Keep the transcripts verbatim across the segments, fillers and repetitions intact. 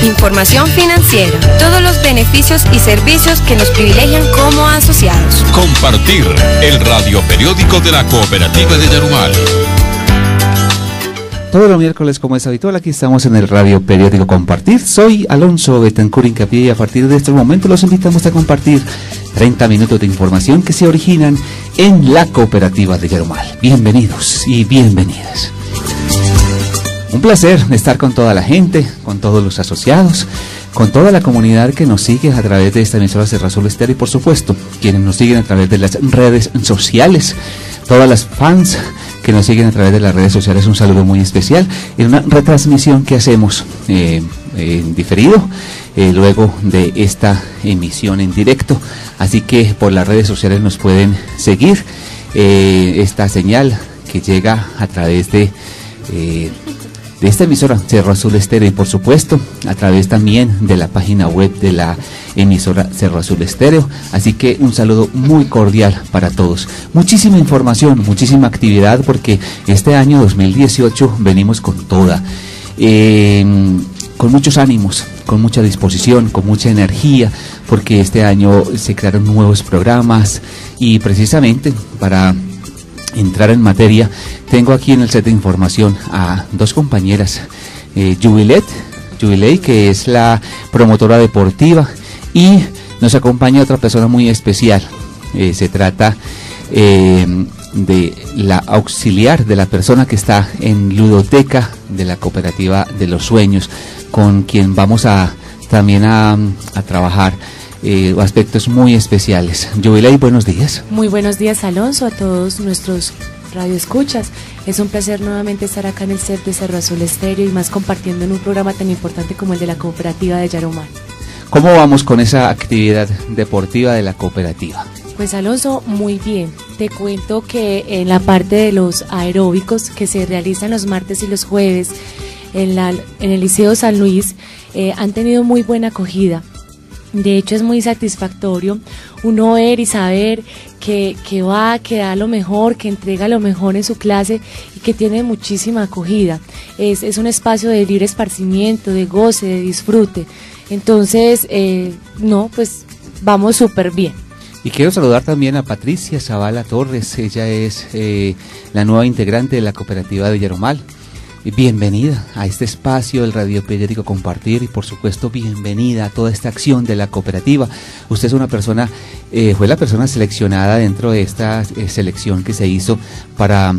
información financiera, todos los beneficios y servicios que nos privilegian como asociados. Compartir, el radioperiódico de la Cooperativa de Yarumal. Todos los miércoles, como es habitual, aquí estamos en el radio periódico Compartir. Soy Alonso Betancur Incapié y a partir de este momento los invitamos a compartir treinta minutos de información que se originan en la Cooperativa de Yarumal. Bienvenidos y bienvenidas. Un placer estar con toda la gente, con todos los asociados, con toda la comunidad que nos sigue a través de esta emisora Cerro Azul Estéreo y por supuesto quienes nos siguen a través de las redes sociales, todas las fans que nos siguen a través de las redes sociales, un saludo muy especial en una retransmisión que hacemos eh, en diferido eh, luego de esta emisión en directo, así que por las redes sociales nos pueden seguir eh, esta señal que llega a través de eh, de esta emisora Cerro Azul Estéreo y por supuesto a través también de la página web de la emisora Cerro Azul Estéreo, así que un saludo muy cordial para todos. Muchísima información, muchísima actividad porque este año dos mil dieciocho venimos con toda, eh, con muchos ánimos, con mucha disposición, con mucha energía, porque este año se crearon nuevos programas y precisamente para entrar en materia, tengo aquí en el set de información a dos compañeras, eh, Jubilet, Jubilee, que es la promotora deportiva, y nos acompaña otra persona muy especial. Eh, se trata eh, de la auxiliar de la persona que está en ludoteca de la Cooperativa de los Sueños, con quien vamos a también a, a trabajar Eh, aspectos muy especiales. Jubilee, buenos días. Muy buenos días, Alonso, a todos nuestros radioescuchas. Es un placer nuevamente estar acá en el set de Cerro Azul Estéreo y más compartiendo en un programa tan importante como el de la Cooperativa de Yarumal. ¿Cómo vamos con esa actividad deportiva de la cooperativa? Pues Alonso, muy bien. Te cuento que en la parte de los aeróbicos que se realizan los martes y los jueves en, la, en el Liceo San Luis eh, han tenido muy buena acogida. De hecho es muy satisfactorio uno ver y saber que, que va, que da lo mejor, que entrega lo mejor en su clase y que tiene muchísima acogida. Es, es un espacio de libre esparcimiento, de goce, de disfrute. Entonces, eh, no, pues vamos súper bien. Y quiero saludar también a Patricia Zavala Torres, ella es eh, la nueva integrante de la Cooperativa de Yarumal. Bienvenida a este espacio del radio periódico Compartir y por supuesto bienvenida a toda esta acción de la cooperativa. Usted es una persona, eh, fue la persona seleccionada dentro de esta eh, selección que se hizo para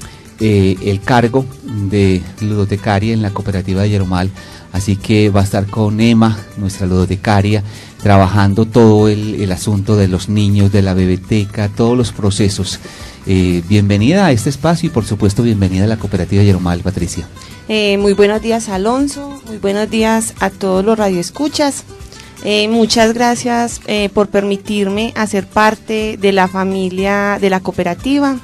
eh, el cargo de ludotecaria en la Cooperativa de Yarumal, así que va a estar con Emma, nuestra ludotecaria, trabajando todo el, el asunto de los niños, de la bebeteca, todos los procesos. Eh, bienvenida a este espacio y por supuesto bienvenida a la Cooperativa de Yarumal, Patricia. Eh, muy buenos días, Alonso, muy buenos días a todos los radioescuchas. Eh, muchas gracias eh, por permitirme hacer parte de la familia de la cooperativa.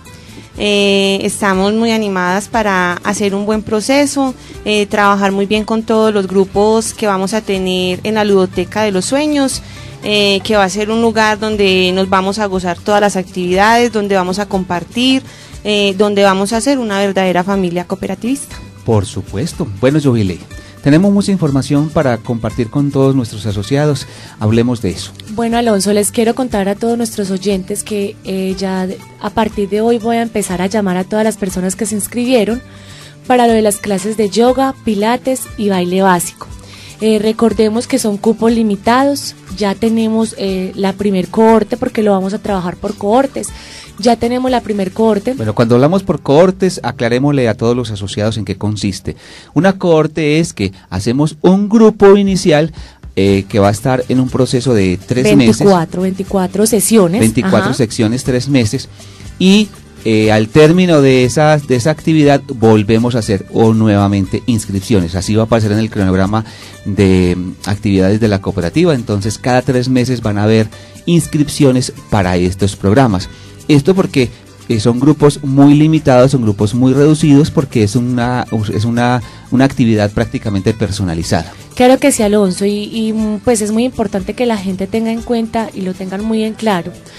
Eh, estamos muy animadas para hacer un buen proceso, eh, trabajar muy bien con todos los grupos que vamos a tener en la Ludoteca de los Sueños. Eh, que va a ser un lugar donde nos vamos a gozar todas las actividades, donde vamos a compartir, eh, donde vamos a hacer una verdadera familia cooperativista. Por supuesto. Bueno, Jubilee, tenemos mucha información para compartir con todos nuestros asociados, hablemos de eso. Bueno, Alonso, les quiero contar a todos nuestros oyentes que eh, ya a partir de hoy voy a empezar a llamar a todas las personas que se inscribieron para lo de las clases de yoga, pilates y baile básico. Eh, recordemos que son cupos limitados, ya tenemos eh, la primer cohorte porque lo vamos a trabajar por cohortes, ya tenemos la primer cohorte. Bueno, cuando hablamos por cohortes, aclarémosle a todos los asociados en qué consiste. Una cohorte es que hacemos un grupo inicial eh, que va a estar en un proceso de tres veinticuatro, meses. veinticuatro sesiones. veinticuatro Ajá. secciones, tres meses y... Eh, al término de esa, de esa actividad volvemos a hacer o nuevamente inscripciones, así va a aparecer en el cronograma de um, actividades de la cooperativa, entonces cada tres meses van a haber inscripciones para estos programas, esto porque eh, son grupos muy limitados, son grupos muy reducidos porque es una, es una, una actividad prácticamente personalizada. Claro que sí, Alonso, y, y pues es muy importante que la gente tenga en cuenta y lo tengan muy en claro,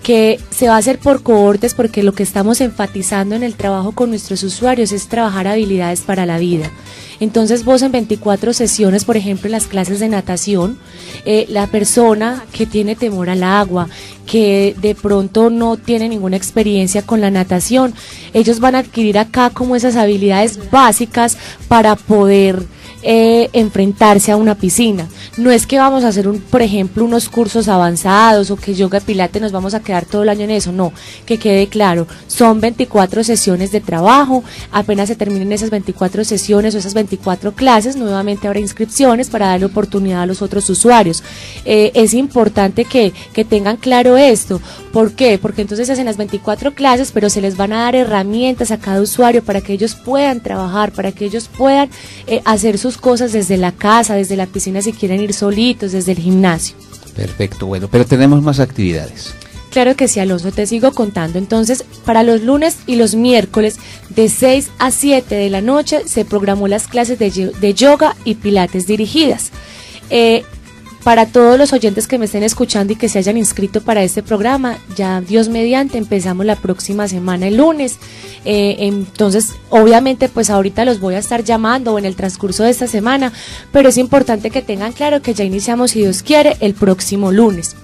que se va a hacer por cohortes, porque lo que estamos enfatizando en el trabajo con nuestros usuarios es trabajar habilidades para la vida. Entonces vos en veinticuatro sesiones, por ejemplo en las clases de natación, eh, la persona que tiene temor al agua, que de pronto no tiene ninguna experiencia con la natación, ellos van a adquirir acá como esas habilidades básicas para poder Eh, enfrentarse a una piscina. No es que vamos a hacer, un, por ejemplo, unos cursos avanzados o que yoga pilates nos vamos a quedar todo el año en eso, no, que quede claro, son veinticuatro sesiones de trabajo, apenas se terminen esas veinticuatro sesiones o esas veinticuatro clases, nuevamente habrá inscripciones para darle oportunidad a los otros usuarios. Eh, es importante que, que tengan claro esto. ¿Por qué? Porque entonces hacen las veinticuatro clases, pero se les van a dar herramientas a cada usuario para que ellos puedan trabajar, para que ellos puedan eh, hacer sus cosas desde la casa, desde la piscina si quieren ir solitos, desde el gimnasio. Perfecto, bueno, pero tenemos más actividades. Claro que sí, Alonso, te sigo contando. Entonces, para los lunes y los miércoles, de seis a siete de la noche, se programó las clases de, de yoga y pilates dirigidas. Eh, Para todos los oyentes que me estén escuchando y que se hayan inscrito para este programa, ya Dios mediante, empezamos la próxima semana el lunes. Eh, entonces, obviamente, pues ahorita los voy a estar llamando o en el transcurso de esta semana, pero es importante que tengan claro que ya iniciamos, si Dios quiere, el próximo lunes.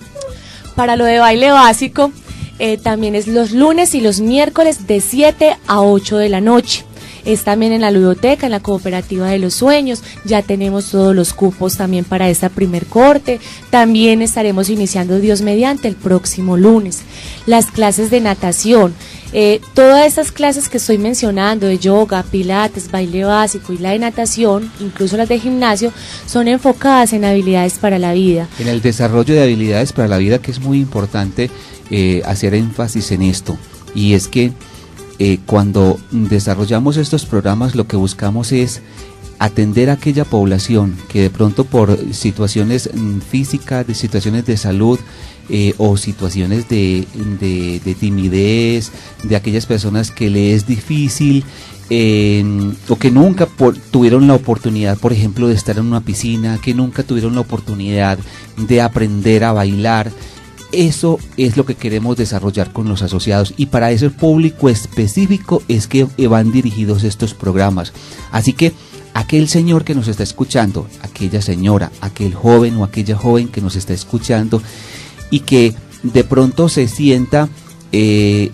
Para lo de baile básico, eh, también es los lunes y los miércoles de siete a ocho de la noche. Es también en la ludoteca, en la cooperativa de los sueños. Ya tenemos todos los cupos también para esta primer corte. También estaremos iniciando, Dios mediante, el próximo lunes. Las clases de natación, eh, todas estas clases que estoy mencionando, de yoga, pilates, baile básico y la de natación, incluso las de gimnasio, son enfocadas en habilidades para la vida. En el desarrollo de habilidades para la vida, que es muy importante eh, hacer énfasis en esto, y es que Eh, cuando desarrollamos estos programas, lo que buscamos es atender a aquella población que de pronto por situaciones mm, físicas, de situaciones de salud eh, o situaciones de, de, de timidez, de aquellas personas que le es difícil eh, o que nunca por, tuvieron la oportunidad, por ejemplo, de estar en una piscina, que nunca tuvieron la oportunidad de aprender a bailar. Eso es lo que queremos desarrollar con los asociados, y para ese público específico es que van dirigidos estos programas. Así que aquel señor que nos está escuchando, aquella señora, aquel joven o aquella joven que nos está escuchando y que de pronto se sienta eh,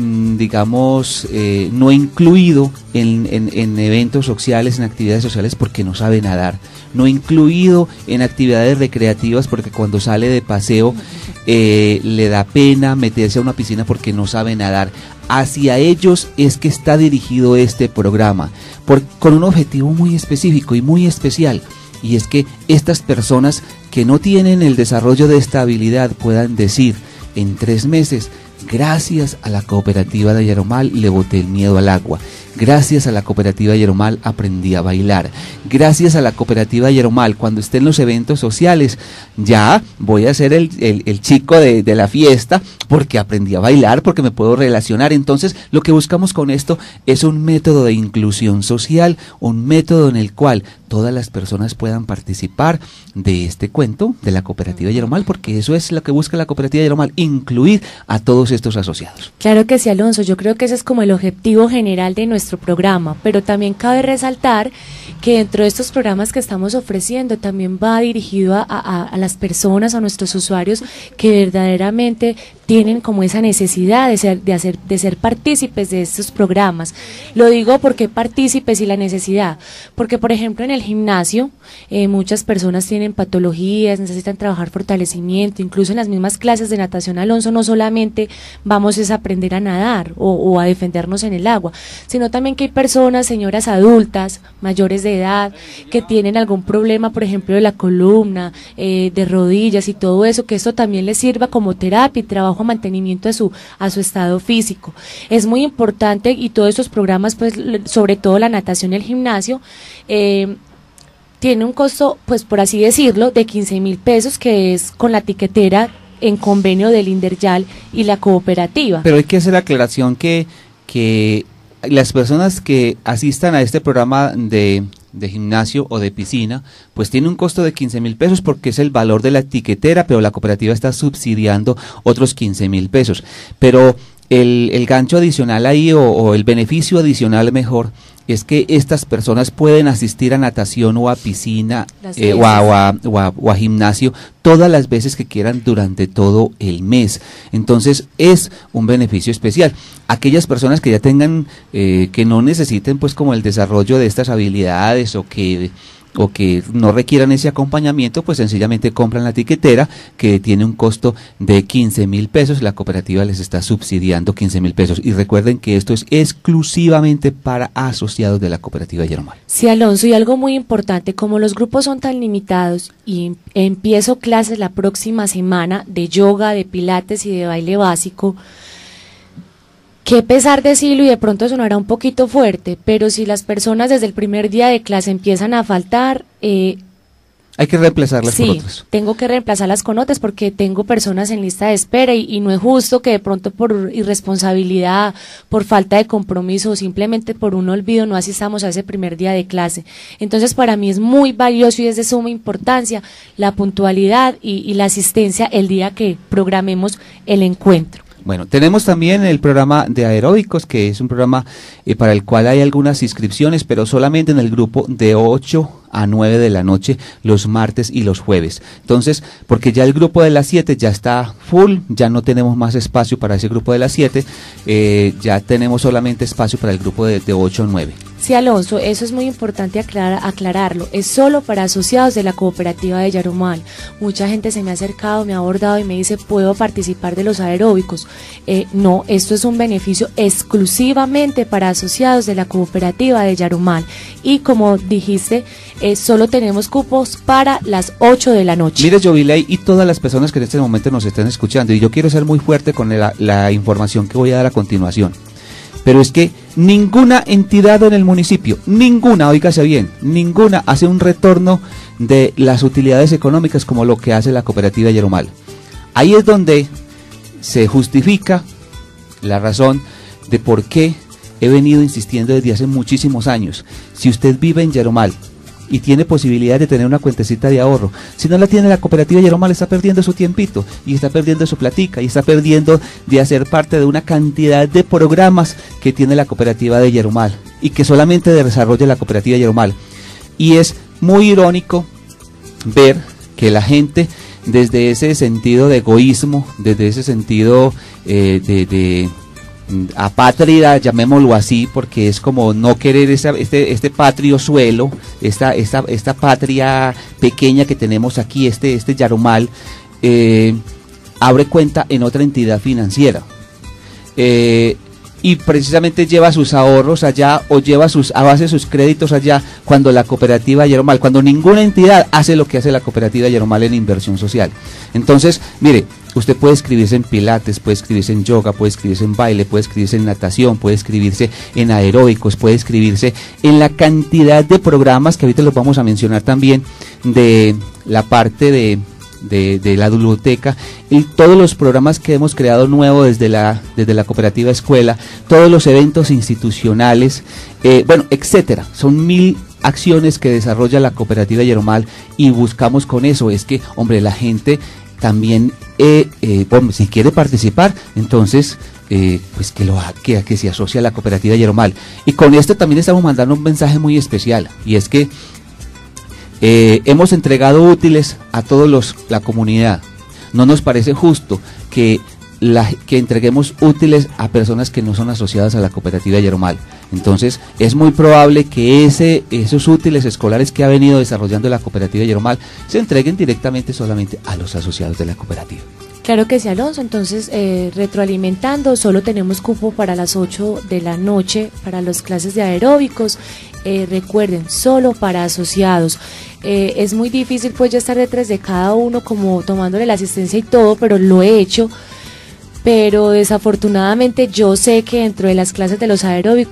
digamos eh, no incluido en, en, en eventos sociales, en actividades sociales porque no sabe nadar, no incluido en actividades recreativas porque cuando sale de paseo eh, le da pena meterse a una piscina porque no sabe nadar. Hacia ellos es que está dirigido este programa, por, con un objetivo muy específico y muy especial, y es que estas personas que no tienen el desarrollo de esta habilidad puedan decir en tres meses: gracias a la cooperativa de Yaromal le boté el miedo al agua. Gracias a la cooperativa de Yaromal aprendí a bailar. Gracias a la cooperativa de Yaromal, cuando esté en los eventos sociales, ya voy a ser el, el, el chico de, de la fiesta porque aprendí a bailar, porque me puedo relacionar. Entonces, lo que buscamos con esto es un método de inclusión social, un método en el cual todas las personas puedan participar de este cuento de la cooperativa de Yaromal, porque eso es lo que busca la cooperativa de Yaromal, incluir a todos estos asociados. Claro que sí, Alonso, yo creo que ese es como el objetivo general de nuestro programa, pero también cabe resaltar que dentro de estos programas que estamos ofreciendo también va dirigido a, a, a las personas, a nuestros usuarios que verdaderamente tienen como esa necesidad de ser, de hacer, de ser partícipes de estos programas. Lo digo porque partícipes y la necesidad, porque por ejemplo en el gimnasio eh, muchas personas tienen patologías, necesitan trabajar fortalecimiento, incluso en las mismas clases de natación, Alonso, no solamente vamos a aprender a nadar o, o a defendernos en el agua, sino también que hay personas, señoras adultas, mayores de edad, que tienen algún problema, por ejemplo, de la columna, eh, de rodillas y todo eso, que esto también les sirva como terapia y trabajo a mantenimiento a su, a su estado físico. Es muy importante, y todos estos programas, pues sobre todo la natación y el gimnasio, eh, tiene un costo, pues por así decirlo, de quince mil pesos, que es con la tiquetera en convenio del Inderyal y la cooperativa. Pero hay que hacer la aclaración que, que las personas que asistan a este programa de de gimnasio o de piscina, pues tiene un costo de quince mil pesos porque es el valor de la etiquetera, pero la cooperativa está subsidiando otros quince mil pesos. Pero el, el gancho adicional ahí o, o el beneficio adicional mejor es que estas personas pueden asistir a natación o a piscina eh, o, a, o, a, o, a, o a gimnasio todas las veces que quieran durante todo el mes. Entonces es un beneficio especial. Aquellas personas que ya tengan, eh, que no necesiten pues como el desarrollo de estas habilidades o que o que no requieran ese acompañamiento, pues sencillamente compran la etiquetera que tiene un costo de quince mil pesos, la cooperativa les está subsidiando quince mil pesos y recuerden que esto es exclusivamente para asociados de la cooperativa Yarumal. Sí, Alonso, y algo muy importante, como los grupos son tan limitados y empiezo clases la próxima semana de yoga, de pilates y de baile básico, qué pesar decirlo y de pronto sonará un poquito fuerte, pero si las personas desde el primer día de clase empiezan a faltar, eh, hay que reemplazarlas sí, por otras. Tengo que reemplazarlas con otras porque tengo personas en lista de espera y, y no es justo que de pronto por irresponsabilidad, por falta de compromiso o simplemente por un olvido no asistamos a ese primer día de clase. Entonces para mí es muy valioso y es de suma importancia la puntualidad y, y la asistencia el día que programemos el encuentro. Bueno, tenemos también el programa de aeróbicos, que es un programa eh, para el cual hay algunas inscripciones, pero solamente en el grupo de ocho a nueve de la noche los martes y los jueves. Entonces, porque ya el grupo de las siete ya está full, ya no tenemos más espacio para ese grupo de las siete, eh, ya tenemos solamente espacio para el grupo de, de ocho a nueve. Sí, Alonso, eso es muy importante aclarar, aclararlo. Es solo para asociados de la cooperativa de Yarumal. Mucha gente se me ha acercado, me ha abordado y me dice, ¿puedo participar de los aeróbicos? Eh, no, esto es un beneficio exclusivamente para asociados de la cooperativa de Yarumal. Y como dijiste, eh, solo tenemos cupos para las ocho de la noche. Mire, Joviley, y todas las personas que en este momento nos están escuchando, y yo quiero ser muy fuerte con la, la información que voy a dar a continuación. Pero es que ninguna entidad en el municipio, ninguna, óigase bien, ninguna hace un retorno de las utilidades económicas como lo que hace la cooperativa Yarumal. Ahí es donde se justifica la razón de por qué he venido insistiendo desde hace muchísimos años. Si usted vive en Yarumal y tiene posibilidad de tener una cuentecita de ahorro, si no la tiene la cooperativa Yarumal, está perdiendo su tiempito, y está perdiendo su platica, y está perdiendo de hacer parte de una cantidad de programas que tiene la cooperativa de Yarumal, y que solamente desarrolla la cooperativa Yarumal. Y es muy irónico ver que la gente, desde ese sentido de egoísmo, desde ese sentido eh, de... de apátrida, llamémoslo así, porque es como no querer esa, este, este patrio suelo, esta, esta, esta patria pequeña que tenemos aquí, este, este Yarumal, eh, abre cuenta en otra entidad financiera. Eh, y precisamente lleva sus ahorros allá o lleva sus a base sus créditos allá, cuando la cooperativa Yarumal, cuando ninguna entidad hace lo que hace la cooperativa Yarumal en inversión social. Entonces, mire, usted puede escribirse en pilates, puede escribirse en yoga, puede escribirse en baile, puede escribirse en natación, puede escribirse en aeróbicos, puede escribirse en la cantidad de programas que ahorita los vamos a mencionar también, de la parte de De, de la biblioteca, y todos los programas que hemos creado nuevo desde la, desde la cooperativa escuela, todos los eventos institucionales, eh, bueno, etcétera. Son mil acciones que desarrolla la cooperativa Yarumal y buscamos con eso, es que, hombre, la gente también, eh, eh, bueno, si quiere participar, entonces, eh, pues que lo que, que se asocie a la cooperativa Yarumal. Y con esto también estamos mandando un mensaje muy especial, y es que Eh, hemos entregado útiles a todos los la comunidad. No nos parece justo que la, que entreguemos útiles a personas que no son asociadas a la cooperativa Yarumal. Entonces es muy probable que ese esos útiles escolares que ha venido desarrollando la cooperativa Yarumal se entreguen directamente solamente a los asociados de la cooperativa. Claro que sí, Alonso. Entonces, eh, retroalimentando, solo tenemos cupo para las ocho de la noche para las clases de aeróbicos. Eh, recuerden, solo para asociados. Eh, es muy difícil pues ya estar detrás de cada uno como tomándole la asistencia y todo, pero lo he hecho. Pero desafortunadamente yo sé que dentro de las clases de los aeróbicos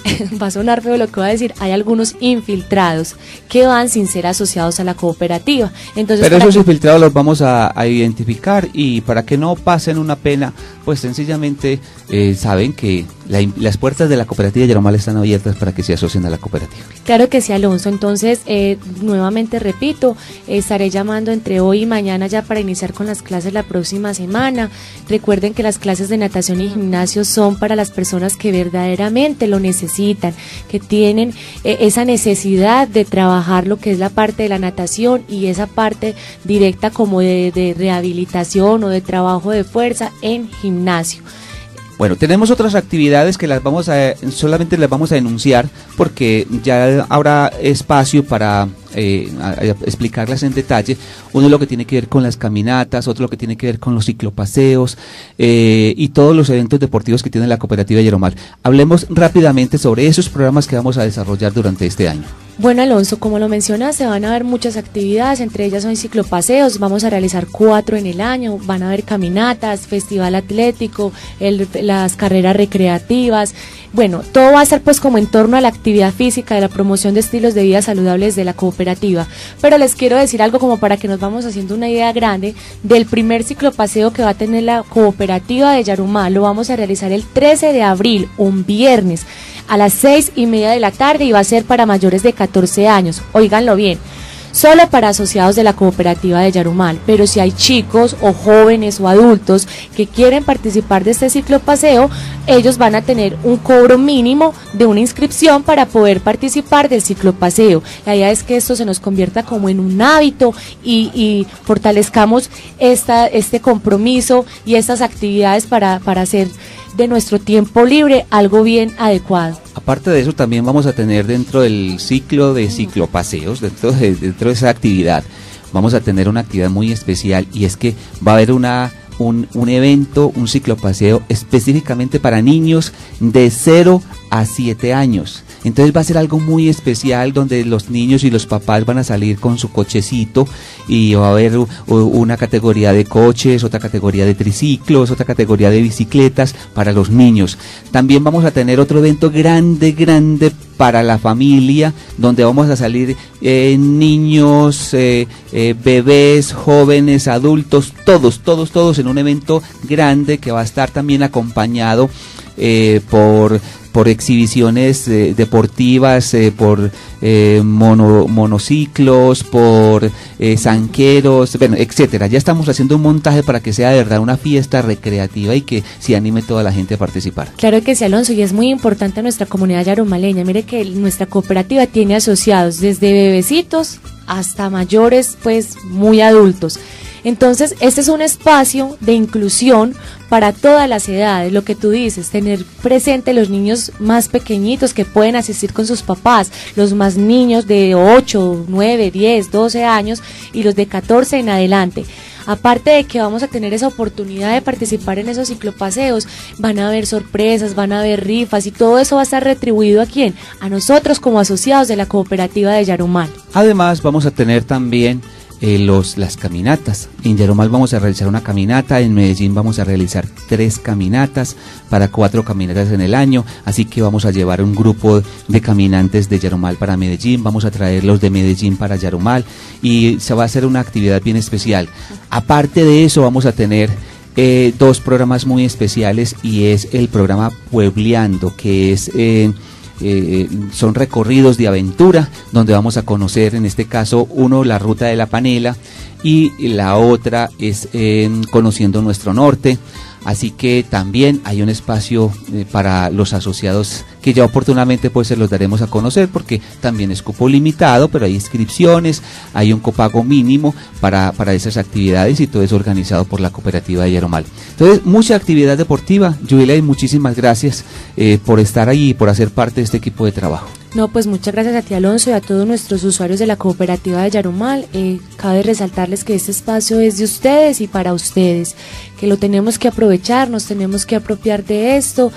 va a sonar feo lo que voy a decir, hay algunos infiltrados que van sin ser asociados a la cooperativa. Entonces, pero esos que... infiltrados los vamos a, a identificar, y para que no pasen una pena, pues sencillamente eh, saben que la, las puertas de la cooperativa de Yarumal están abiertas para que se asocien a la cooperativa. Claro que sí, Alonso. Entonces, eh, nuevamente repito, eh, estaré llamando entre hoy y mañana ya para iniciar con las clases la próxima semana. Recuerden que las clases de natación y gimnasio son para las personas que verdaderamente lo necesitan, que tienen eh, esa necesidad de trabajar lo que es la parte de la natación y esa parte directa como de, de rehabilitación o de trabajo de fuerza en gimnasio. Bueno, tenemos otras actividades que las vamos a, solamente las vamos a enunciar porque ya habrá espacio para eh, a, a explicarlas en detalle. Uno lo que tiene que ver con las caminatas, otro lo que tiene que ver con los ciclopaseos eh, y todos los eventos deportivos que tiene la cooperativa de Yarumal. Hablemos rápidamente sobre esos programas que vamos a desarrollar durante este año. Bueno, Alonso, como lo mencionas, se van a ver muchas actividades, entre ellas son ciclopaseos, vamos a realizar cuatro en el año, van a haber caminatas, festival atlético, el, las carreras recreativas, bueno, todo va a ser pues como en torno a la actividad física, de la promoción de estilos de vida saludables de la cooperativa, pero les quiero decir algo como para que nos vamos haciendo una idea grande del primer ciclopaseo que va a tener la cooperativa de Yarumal. Lo vamos a realizar el trece de abril, un viernes, a las seis y media de la tarde, y va a ser para mayores de catorce años, óiganlo bien, solo para asociados de la cooperativa de Yarumal, pero si hay chicos o jóvenes o adultos que quieren participar de este ciclopaseo, ellos van a tener un cobro mínimo de una inscripción para poder participar del ciclopaseo. La idea es que esto se nos convierta como en un hábito y, y fortalezcamos esta, este compromiso y estas actividades para, para hacer de nuestro tiempo libre algo bien adecuado. Aparte de eso, también vamos a tener dentro del ciclo de ciclopaseos, dentro de, dentro de esa actividad, vamos a tener una actividad muy especial, y es que va a haber una un, un evento, un ciclopaseo específicamente para niños de cero a siete años. Entonces va a ser algo muy especial donde los niños y los papás van a salir con su cochecito, y va a haber una categoría de coches, otra categoría de triciclos, otra categoría de bicicletas para los niños. También vamos a tener otro evento grande, grande para la familia, donde vamos a salir eh, niños, eh, eh, bebés, jóvenes, adultos, todos, todos, todos en un evento grande que va a estar también acompañado eh, por... por exhibiciones eh, deportivas, eh, por eh, mono, monociclos, por eh, zanqueros, bueno, etcétera. Ya estamos haciendo un montaje para que sea de verdad una fiesta recreativa y que se anime toda la gente a participar. Claro que sí, Alonso, y es muy importante nuestra comunidad yarumaleña. Mire que nuestra cooperativa tiene asociados desde bebecitos hasta mayores, pues muy adultos. Entonces, este es un espacio de inclusión para todas las edades, lo que tú dices, tener presente los niños más pequeñitos que pueden asistir con sus papás, los más niños de ocho, nueve, diez, doce años y los de catorce en adelante. Aparte de que vamos a tener esa oportunidad de participar en esos ciclopaseos, van a haber sorpresas, van a haber rifas, y todo eso va a estar retribuido ¿a quién? A nosotros como asociados de la cooperativa de Yarumal. Además, vamos a tener también Eh, los, las caminatas. En Yarumal vamos a realizar una caminata, en Medellín vamos a realizar tres caminatas, para cuatro caminatas en el año, así que vamos a llevar un grupo de caminantes de Yarumal para Medellín, vamos a traerlos de Medellín para Yarumal, y se va a hacer una actividad bien especial. Aparte de eso, vamos a tener eh, dos programas muy especiales, y es el programa Puebleando, que es... Eh, Eh, son recorridos de aventura donde vamos a conocer, en este caso, uno, la ruta de la panela, y la otra es eh, conociendo nuestro norte. Así que también hay un espacio eh, para los asociados que ya oportunamente pues se los daremos a conocer, porque también es cupo limitado, pero hay inscripciones, hay un copago mínimo para, para esas actividades, y todo es organizado por la cooperativa de Yarumal. Entonces, mucha actividad deportiva. Yubilay, muchísimas gracias eh, por estar ahí y por hacer parte de este equipo de trabajo. No, pues muchas gracias a ti, Alonso, y a todos nuestros usuarios de la cooperativa de Yarumal. Eh, cabe resaltarles que este espacio es de ustedes y para ustedes, que lo tenemos que aprovechar, nos tenemos que apropiar de esto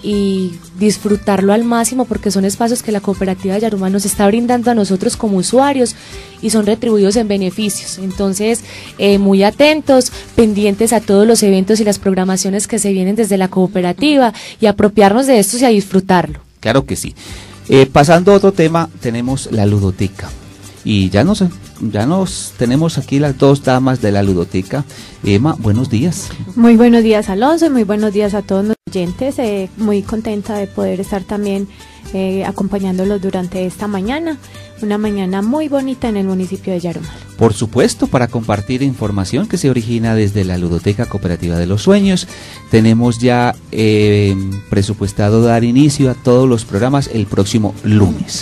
y disfrutarlo al máximo, porque son espacios que la cooperativa de Yarumal nos está brindando a nosotros como usuarios y son retribuidos en beneficios. Entonces, eh, muy atentos, pendientes a todos los eventos y las programaciones que se vienen desde la cooperativa, y apropiarnos de estos y a disfrutarlo. claro que sí. Eh, pasando a otro tema, tenemos la ludoteca. Y ya nos, ya nos tenemos aquí las dos damas de la ludoteca. Emma, buenos días. Muy buenos días, Alonso, y muy buenos días a todos los oyentes. Eh, muy contenta de poder estar también eh, acompañándolos durante esta mañana. Una mañana muy bonita en el municipio de Yarumal. Por supuesto, para compartir información que se origina desde la Ludoteca Cooperativa de los Sueños. Tenemos ya eh, presupuestado dar inicio a todos los programas el próximo lunes.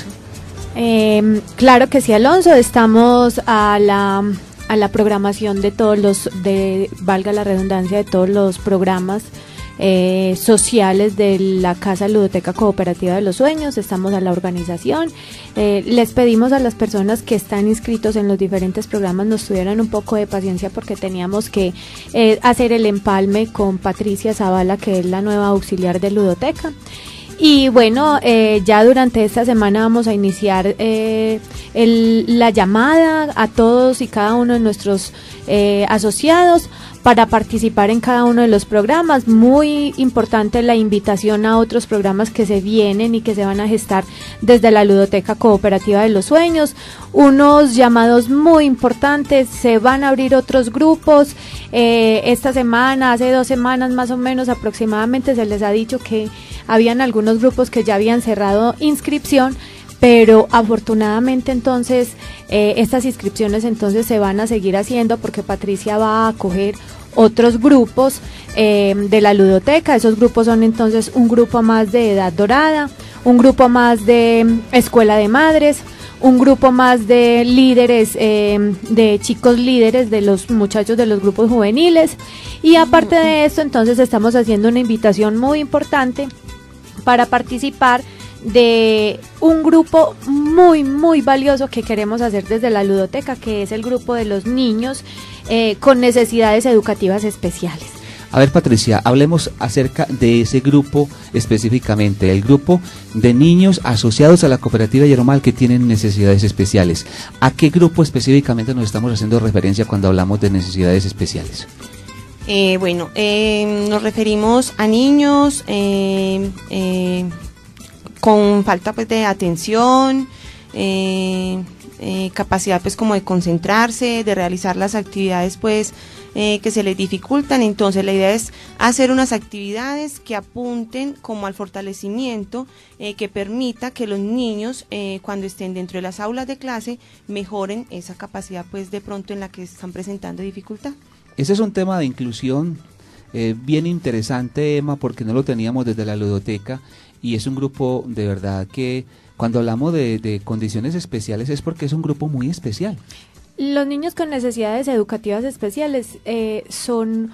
Eh, claro que sí, Alonso, estamos a la, a la programación de todos los, de valga la redundancia, de todos los programas eh, sociales de la Casa Ludoteca Cooperativa de los Sueños. Estamos a la organización. Eh, les pedimos a las personas que están inscritos en los diferentes programas nos tuvieran un poco de paciencia porque teníamos que eh, hacer el empalme con Patricia Zavala, que es la nueva auxiliar de Ludoteca. Y bueno, eh, ya durante esta semana vamos a iniciar eh, el, la llamada a todos y cada uno de nuestros eh, asociados para participar en cada uno de los programas. Muy importante la invitación a otros programas que se vienen y que se van a gestar desde la Ludoteca Cooperativa de los Sueños. Unos llamados muy importantes, se van a abrir otros grupos. Eh, esta semana, hace dos semanas más o menos aproximadamente, se les ha dicho que habían algunos grupos que ya habían cerrado inscripción, pero afortunadamente entonces eh, estas inscripciones entonces se van a seguir haciendo porque Patricia va a acoger otros grupos eh, de la ludoteca. Esos grupos son entonces un grupo más de edad dorada, un grupo más de escuela de madres, un grupo más de líderes, eh, de chicos líderes, de los muchachos de los grupos juveniles. Y aparte de esto, entonces estamos haciendo una invitación muy importante para participar de un grupo muy muy valioso que queremos hacer desde la ludoteca, que es el grupo de los niños eh, con necesidades educativas especiales. A ver, Patricia, hablemos acerca de ese grupo específicamente, el grupo de niños asociados a la cooperativa Yarumal que tienen necesidades especiales. ¿A qué grupo específicamente nos estamos haciendo referencia cuando hablamos de necesidades especiales? Eh, bueno, eh, nos referimos a niños eh, eh, con falta pues de atención, eh, eh, capacidad pues como de concentrarse, de realizar las actividades pues eh, que se les dificultan. Entonces la idea es hacer unas actividades que apunten como al fortalecimiento, eh, que permita que los niños eh, cuando estén dentro de las aulas de clase mejoren esa capacidad pues de pronto en la que están presentando dificultad. Ese es un tema de inclusión eh, bien interesante, Emma, porque no lo teníamos desde la ludoteca y es un grupo de verdad que cuando hablamos de, de condiciones especiales es porque es un grupo muy especial. Los niños con necesidades educativas especiales eh, son,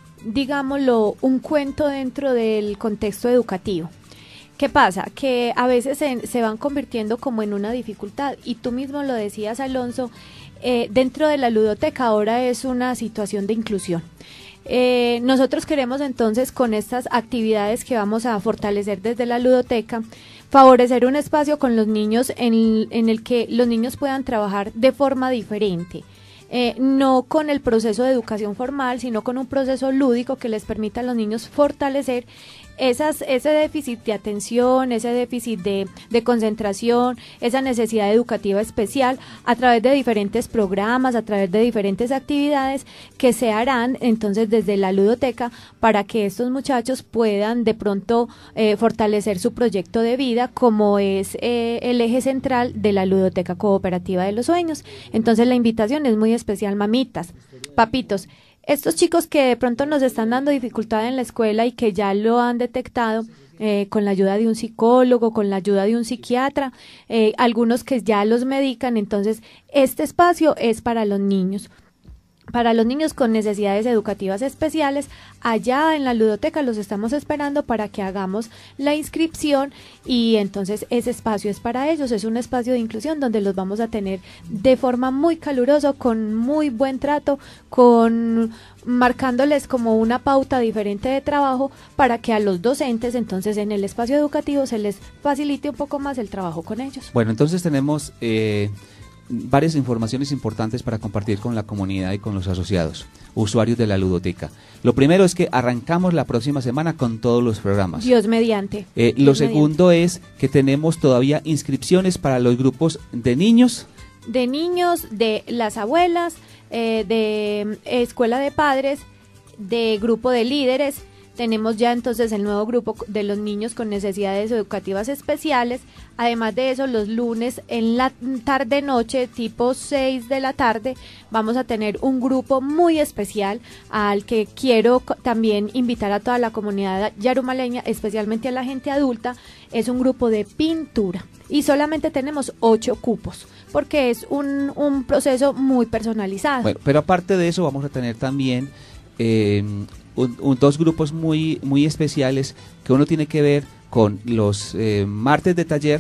digámoslo, un cuento dentro del contexto educativo. ¿Qué pasa? Que a veces se, se van convirtiendo como en una dificultad y tú mismo lo decías, Alonso. Eh, dentro de la ludoteca ahora es una situación de inclusión. Eh, nosotros queremos entonces con estas actividades que vamos a fortalecer desde la ludoteca, favorecer un espacio con los niños en, en el que los niños puedan trabajar de forma diferente. Eh, no con el proceso de educación formal, sino con un proceso lúdico que les permita a los niños fortalecer esas, ese déficit de atención, ese déficit de, de concentración, esa necesidad educativa especial a través de diferentes programas, a través de diferentes actividades que se harán entonces desde la ludoteca para que estos muchachos puedan de pronto eh, fortalecer su proyecto de vida, como es eh, el eje central de la Ludoteca Cooperativa de los Sueños. Entonces la invitación es muy especial, mamitas, papitos. Estos chicos que de pronto nos están dando dificultad en la escuela y que ya lo han detectado eh, con la ayuda de un psicólogo, con la ayuda de un psiquiatra, eh, algunos que ya los medican, entonces este espacio es para los niños. Para los niños con necesidades educativas especiales, allá en la ludoteca los estamos esperando para que hagamos la inscripción y entonces ese espacio es para ellos, es un espacio de inclusión donde los vamos a tener de forma muy calurosa, con muy buen trato, con marcándoles como una pauta diferente de trabajo para que a los docentes entonces en el espacio educativo se les facilite un poco más el trabajo con ellos. Bueno, entonces tenemos... Eh... varias informaciones importantes para compartir con la comunidad y con los asociados, usuarios de la ludoteca. Lo primero es que arrancamos la próxima semana con todos los programas. Dios mediante. Eh, Dios lo segundo mediante. es que tenemos todavía inscripciones para los grupos de niños. De niños, de las abuelas, eh, de eh, escuela de padres, de grupo de líderes. Tenemos ya entonces el nuevo grupo de los niños con necesidades educativas especiales. Además de eso, los lunes en la tarde-noche, tipo seis de la tarde, vamos a tener un grupo muy especial al que quiero también invitar a toda la comunidad yarumaleña, especialmente a la gente adulta. Es un grupo de pintura y solamente tenemos ocho cupos porque es un, un proceso muy personalizado. Bueno, pero aparte de eso vamos a tener también eh, un, un, dos grupos muy, muy especiales que uno tiene que ver con los eh, martes de taller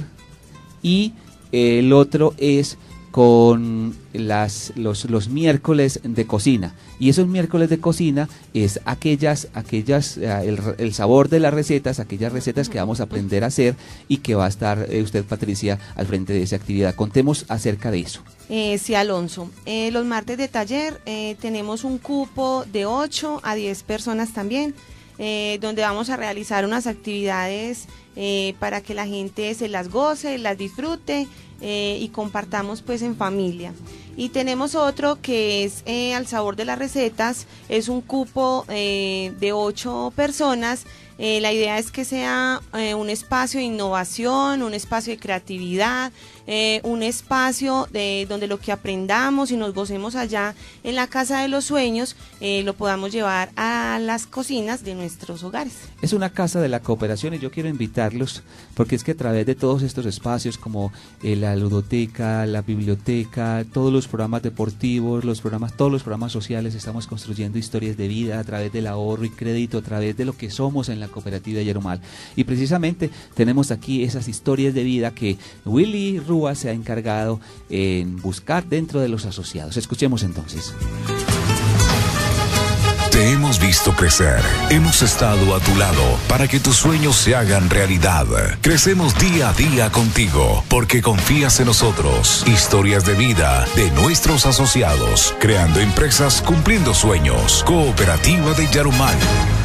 y eh, el otro es con las, los, los miércoles de cocina. Y esos miércoles de cocina es aquellas, aquellas eh, el, el sabor de las recetas, aquellas recetas que vamos a aprender a hacer y que va a estar eh, usted, Patricia, al frente de esa actividad. Contemos acerca de eso. Eh, sí, Alonso. Eh, los martes de taller eh, tenemos un cupo de ocho a diez personas también, eh, donde vamos a realizar unas actividades eh, para que la gente se las goce, las disfrute eh, y compartamos pues en familia. Y tenemos otro que es eh, al sabor de las recetas, es un cupo eh, de ocho personas. Eh, la idea es que sea eh, un espacio de innovación, un espacio de creatividad, eh, un espacio de donde lo que aprendamos y nos gocemos allá en la casa de los sueños, eh, lo podamos llevar a las cocinas de nuestros hogares. Es una casa de la cooperación y yo quiero invitarlos porque es que a través de todos estos espacios como eh, la ludoteca, la biblioteca, todos los programas deportivos, los programas, todos los programas sociales, estamos construyendo historias de vida a través del ahorro y crédito, a través de lo que somos en la cooperativa de Yarumal. Y precisamente tenemos aquí esas historias de vida que Willy Rúa se ha encargado en buscar dentro de los asociados. Escuchemos entonces. Te hemos visto crecer, hemos estado a tu lado para que tus sueños se hagan realidad. Crecemos día a día contigo porque confías en nosotros. Historias de vida de nuestros asociados, creando empresas, cumpliendo sueños. Cooperativa de Yarumal.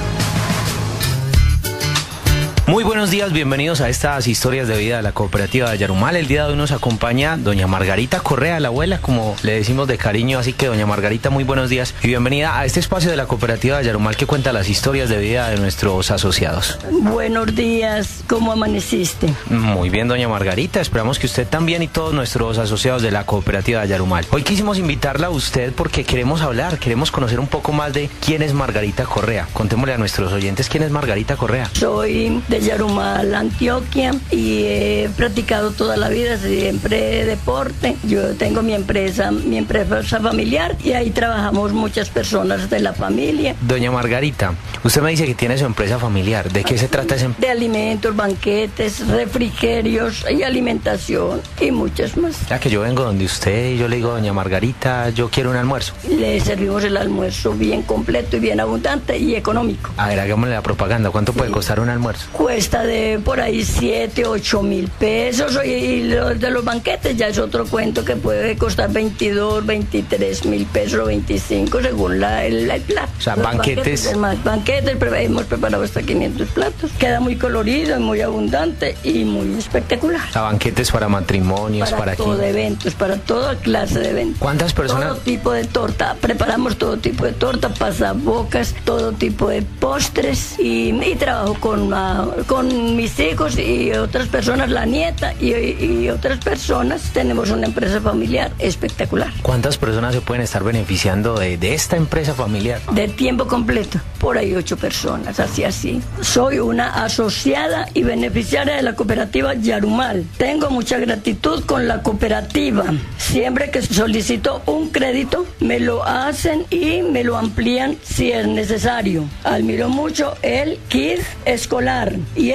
Muy buenos días, bienvenidos a estas historias de vida de la cooperativa de Yarumal. El día de hoy nos acompaña doña Margarita Correa, la abuela, como le decimos de cariño, así que doña Margarita, muy buenos días y bienvenida a este espacio de la cooperativa de Yarumal que cuenta las historias de vida de nuestros asociados. Buenos días, ¿cómo amaneciste? Muy bien, doña Margarita, esperamos que usted también y todos nuestros asociados de la cooperativa de Yarumal. Hoy quisimos invitarla a usted porque queremos hablar, queremos conocer un poco más de quién es Margarita Correa. Contémosle a nuestros oyentes quién es Margarita Correa. Soy de Yarumal, Antioquia, y he practicado toda la vida siempre deporte. Yo tengo mi empresa, mi empresa familiar, y ahí trabajamos muchas personas de la familia. Doña Margarita, usted me dice que tiene su empresa familiar. ¿De qué se trata esa empresa? De alimentos, banquetes, refrigerios y alimentación y muchas más. Ya que yo vengo donde usted y yo le digo, doña Margarita, yo quiero un almuerzo. Le servimos el almuerzo bien completo y bien abundante y económico. A ver, hagámosle la propaganda. ¿Cuánto sí. puede costar un almuerzo? Cuesta de por ahí siete, ocho mil pesos, y los de los banquetes ya es otro cuento que puede costar veintidós, veintitrés mil pesos, veinticinco según la, el, el plato. O sea, los banquetes. Banquetes, más banquetes, hemos preparado hasta quinientos platos. Queda muy colorido, muy abundante y muy espectacular. O sea, banquetes para matrimonios, para, para todo, aquí. de eventos, para toda clase de eventos. ¿Cuántas personas? Todo tipo de torta, preparamos todo tipo de torta, pasabocas, todo tipo de postres, y, y trabajo con, uh, con mis hijos y otras personas, la nieta y, y otras personas. Tenemos una empresa familiar espectacular. ¿Cuántas personas se pueden estar beneficiando de, de esta empresa familiar? De tiempo completo, por ahí ocho personas, así así. Soy una asociada y beneficiaria de la cooperativa Yarumal. Tengo mucha gratitud con la cooperativa. Siempre que solicito un crédito, me lo hacen y me lo amplían si es necesario. Admiro mucho el kit escolar y el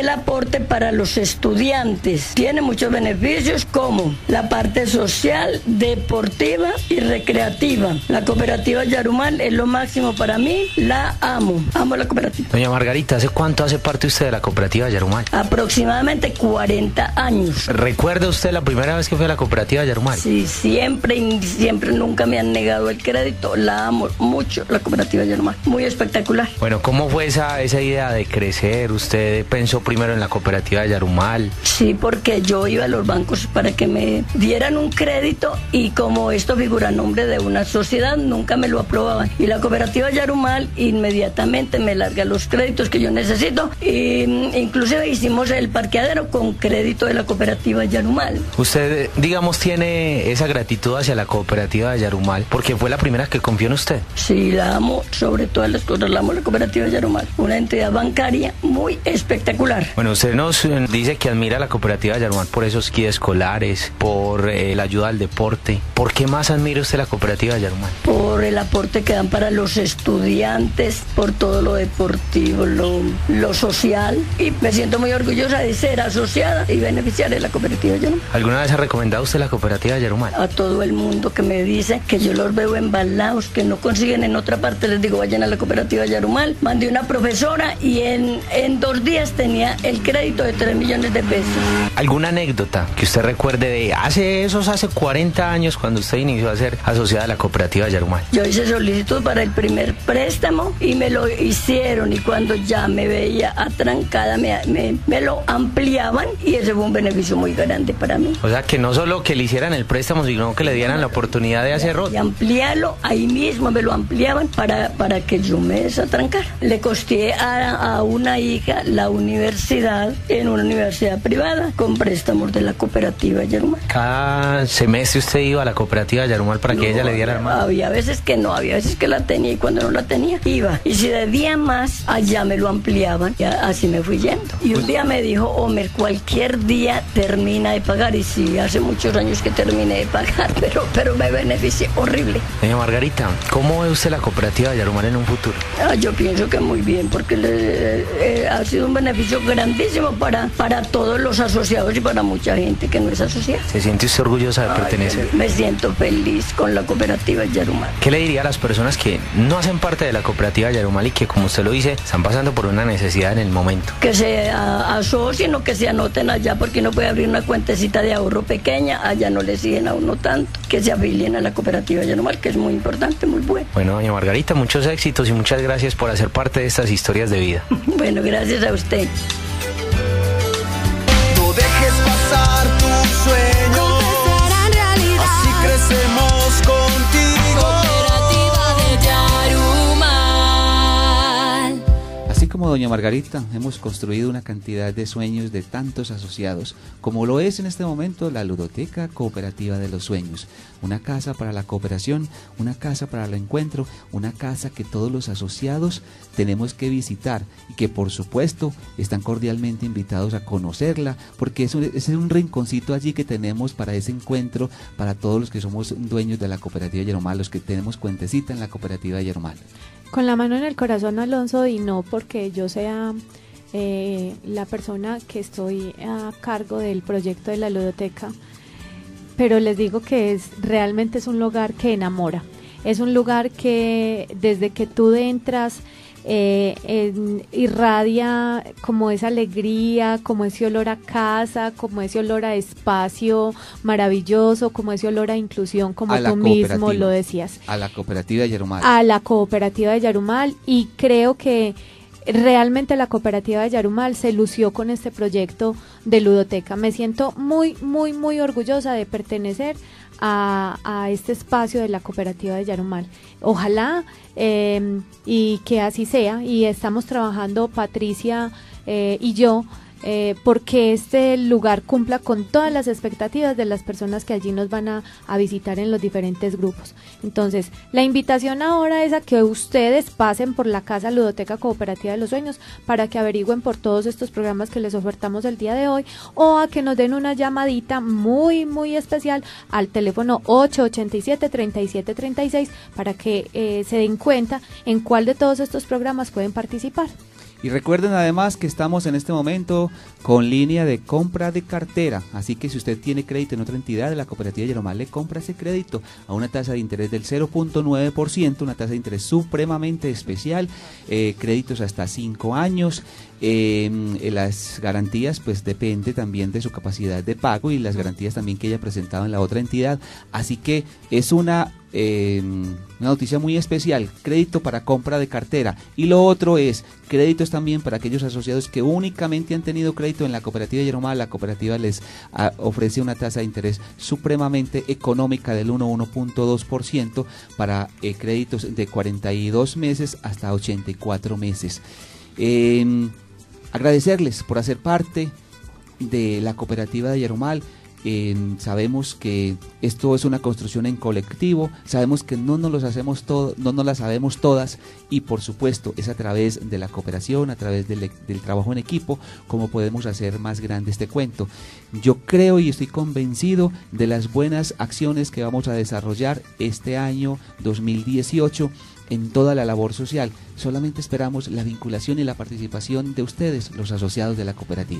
el aporte para los estudiantes. Tiene muchos beneficios como la parte social, deportiva y recreativa. La cooperativa Yarumal es lo máximo para mí, la amo, amo la cooperativa. Doña Margarita, ¿hace cuánto hace parte usted de la cooperativa Yarumal? Aproximadamente cuarenta años. ¿Recuerda usted la primera vez que fue a la cooperativa Yarumal? Sí, siempre y siempre nunca me han negado el crédito. La amo mucho, la cooperativa Yarumal. Muy espectacular. Bueno, ¿cómo fue esa, esa idea de crecer? ¿Usted pensó primero en la cooperativa de Yarumal? Sí, porque yo iba a los bancos para que me dieran un crédito y como esto figura a nombre de una sociedad, nunca me lo aprobaban. Y la cooperativa Yarumal inmediatamente me larga los créditos que yo necesito. Y inclusive hicimos el parqueadero con crédito de la cooperativa Yarumal. Usted, digamos, tiene esa gratitud hacia la cooperativa de Yarumal porque fue la primera que confió en usted. Sí, la amo, sobre todas las cosas, la amo la cooperativa Yarumal. Una entidad bancaria muy espectacular. Bueno, usted nos dice que admira a la cooperativa Yarumal por esos kits escolares, por eh, la ayuda al deporte. ¿Por qué más admira usted la cooperativa Yarumal? Por el aporte que dan para los estudiantes, por todo lo deportivo, lo, lo social. Y me siento muy orgullosa de ser asociada y beneficiaria de la cooperativa Yarumal. ¿Alguna vez ha recomendado usted la cooperativa Yarumal? A todo el mundo que me dice que yo los veo embalados, que no consiguen en otra parte, les digo, vayan a la cooperativa Yarumal. Mandé una profesora y en, en dos días tenía el crédito de tres millones de pesos. ¿Alguna anécdota que usted recuerde de hace esos hace cuarenta años cuando usted inició a ser asociada a la cooperativa Yarumal? Yo hice solicitud para el primer préstamo y me lo hicieron y cuando ya me veía atrancada me, me, me lo ampliaban y ese fue un beneficio muy grande para mí. O sea que no solo que le hicieran el préstamo, sino que le dieran la oportunidad de hacerlo. Y ampliarlo, ahí mismo me lo ampliaban para, para que yo me desatrancara. Le costé a, a una hija la universidad en una universidad privada con préstamos de la cooperativa Yarumal. Cada semestre usted iba a la cooperativa Yarumal para que no, ella le diera el mano. Había veces que no, había veces que la tenía y cuando no la tenía iba. Y si debía más, allá me lo ampliaban y así me fui yendo. Y un día me dijo, Homer, cualquier día termina de pagar. Y sí, hace muchos años que terminé de pagar, pero, pero me beneficié horrible. Doña Margarita, ¿cómo ve usted la cooperativa Yarumal en un futuro? Ah, yo pienso que muy bien, porque le, eh, ha sido un beneficio grandísimo para, para todos los asociados y para mucha gente que no es asociada. ¿Se siente usted orgullosa de Ay, pertenecer? Me siento feliz con la cooperativa Yarumal. ¿Qué le diría a las personas que no hacen parte de la cooperativa Yarumal y que, como usted lo dice, están pasando por una necesidad en el momento? Que se a, asocien o que se anoten allá, porque uno puede abrir una cuentecita de ahorro pequeña, allá no le siguen a uno tanto, que se afilien a la cooperativa Yarumal, que es muy importante, muy bueno. Bueno, doña Margarita, muchos éxitos y muchas gracias por hacer parte de estas historias de vida. Bueno, gracias a usted. No dejes pasar tus sueños, así crecemos contigo. Cooperativa de Yarumal. Así como doña Margarita, hemos construido una cantidad de sueños de tantos asociados, como lo es en este momento la Ludoteca Cooperativa de los Sueños, una casa para la cooperación, una casa para el encuentro, una casa que todos los asociados tenemos que visitar y que por supuesto están cordialmente invitados a conocerla, porque es un, es un rinconcito allí que tenemos para ese encuentro, para todos los que somos dueños de la cooperativa de Yarumal, los que tenemos cuentecita en la cooperativa de Yarumal. Con la mano en el corazón, Alonso, y no porque yo sea eh, la persona que estoy a cargo del proyecto de la ludoteca, pero les digo que es realmente es un lugar que enamora, es un lugar que desde que tú entras eh, en, irradia como esa alegría, como ese olor a casa, como ese olor a espacio maravilloso, como ese olor a inclusión, como tú mismo lo decías. A la cooperativa de Yarumal. A la cooperativa de Yarumal, y creo que realmente la cooperativa de Yarumal se lució con este proyecto de ludoteca. Me siento muy, muy, muy orgullosa de pertenecer a, a este espacio de la cooperativa de Yarumal. Ojalá eh, y que así sea, y estamos trabajando Patricia eh, y yo Eh, porque este lugar cumpla con todas las expectativas de las personas que allí nos van a, a visitar en los diferentes grupos. Entonces, la invitación ahora es a que ustedes pasen por la Casa Ludoteca Cooperativa de los Sueños para que averigüen por todos estos programas que les ofertamos el día de hoy, o a que nos den una llamadita muy, muy especial al teléfono ocho ocho siete, tres siete tres seis para que eh, se den cuenta en cuál de todos estos programas pueden participar. Y recuerden además que estamos en este momento con línea de compra de cartera, así que si usted tiene crédito en otra entidad de la cooperativa Yarumal, le compra ese crédito a una tasa de interés del cero punto nueve por ciento, una tasa de interés supremamente especial, eh, créditos hasta cinco años. Eh, las garantías pues depende también de su capacidad de pago y las garantías también que haya presentado en la otra entidad, así que es una eh, una noticia muy especial, crédito para compra de cartera. Y lo otro es créditos también para aquellos asociados que únicamente han tenido crédito en la cooperativa Yarumal. La cooperativa les a, ofrece una tasa de interés supremamente económica del uno punto dos por ciento para eh, créditos de cuarenta y dos meses hasta ochenta y cuatro meses. Eh, agradecerles por hacer parte de la cooperativa de Yarumal. Eh, sabemos que esto es una construcción en colectivo, sabemos que no nos los hacemos todo, no nos las sabemos todas, y por supuesto es a través de la cooperación, a través del, del trabajo en equipo, como podemos hacer más grande este cuento. Yo creo y estoy convencido de las buenas acciones que vamos a desarrollar este año dos mil dieciocho en toda la labor social. Solamente esperamos la vinculación y la participación de ustedes, los asociados de la cooperativa.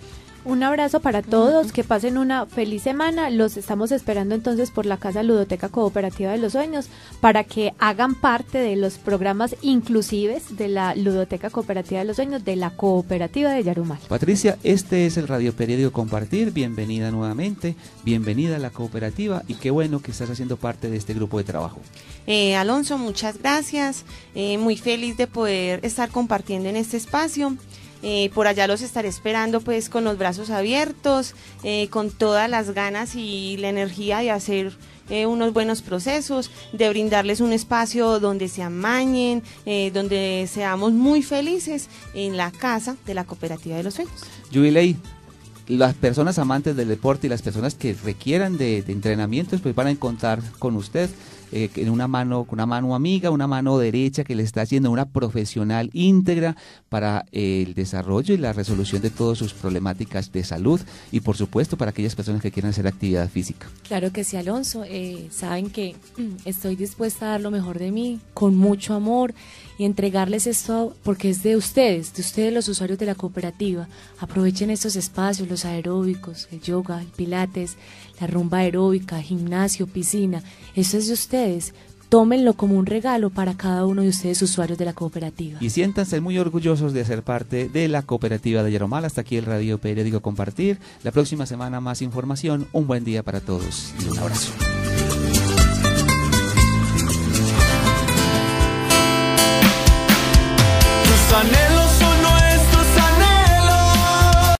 Un abrazo para todos, que pasen una feliz semana. Los estamos esperando entonces por la Casa Ludoteca Cooperativa de los Sueños para que hagan parte de los programas inclusives de la Ludoteca Cooperativa de los Sueños de la Cooperativa de Yarumal. Patricia, este es el Radio Periódico Compartir, bienvenida nuevamente, bienvenida a la cooperativa y qué bueno que estás haciendo parte de este grupo de trabajo. Eh, Alonso, muchas gracias, eh, muy feliz de poder estar compartiendo en este espacio. Eh, por allá los estaré esperando pues con los brazos abiertos, eh, con todas las ganas y la energía de hacer eh, unos buenos procesos, de brindarles un espacio donde se amañen, eh, donde seamos muy felices en la casa de la Cooperativa de los Sueños. Yubilei, las personas amantes del deporte y las personas que requieran de, de entrenamientos pues van a encontrar con usted eh, en una mano, una mano amiga, una mano derecha que le está haciendo una profesional íntegra para eh, el desarrollo y la resolución de todas sus problemáticas de salud y por supuesto para aquellas personas que quieran hacer actividad física. Claro que sí, Alonso, eh, saben que estoy dispuesta a dar lo mejor de mí con mucho amor y entregarles esto porque es de ustedes, de ustedes los usuarios de la cooperativa. Aprovechen estos espacios, los aeróbicos, el yoga, el pilates, la rumba aeróbica, gimnasio, piscina. Esto es de ustedes. Tómenlo como un regalo para cada uno de ustedes usuarios de la cooperativa. Y siéntanse muy orgullosos de ser parte de la cooperativa de Yarumal. Hasta aquí el Radio Periódico Compartir. La próxima semana más información. Un buen día para todos y un abrazo.